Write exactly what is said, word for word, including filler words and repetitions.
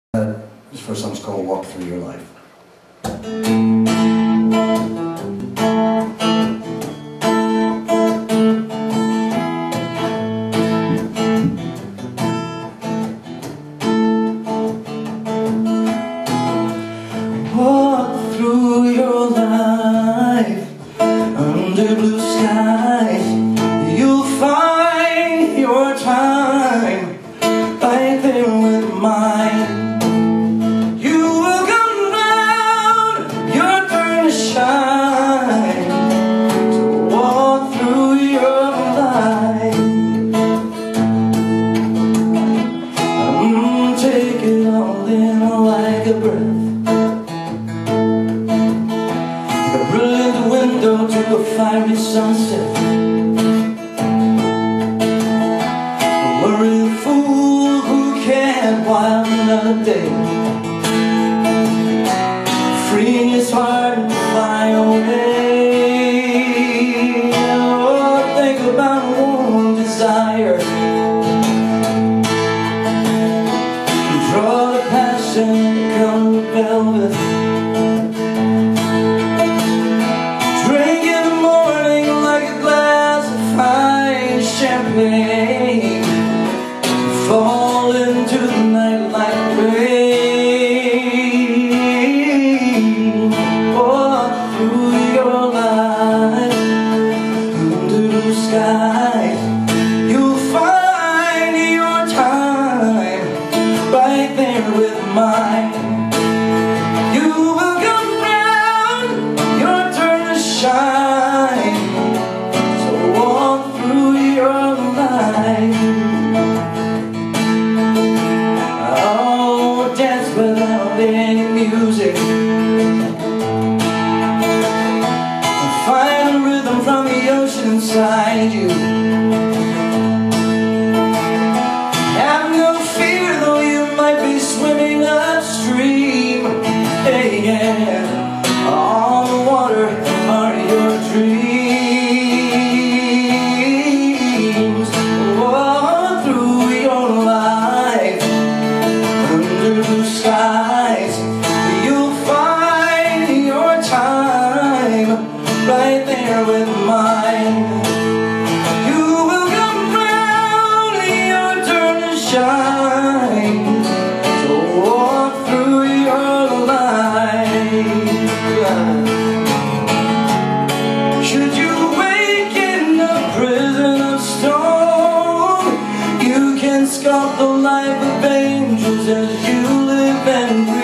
This first song's called Walk Through Your Life. Walk through your life under blue skies. You'll find your time right there with mine. You will come round, your turn to shine. So walk through your life. Mm, take it all in like a breath. Brilliant window to a fiery sunset. Worry the fool who can't while another day. Freeing his heart and fly away. Oh, think about one desire. Draw the passion, come with velvet. Champagne, fall into the night like rain. Walk through your life under blue skies. You'll find your time right there with mine. You will come round, your turn to shine. So walk through your oh, dance without any music. Find a rhythm from the ocean inside you. Have no fear, though you might be swimming upstream. Hey, yeah, on the water are your dreams. Right there with mine. You will come round, your turn to shine. So walk through your life. Should you wake in a prison of stone, you can sculpt the life of angels as you live and breathe.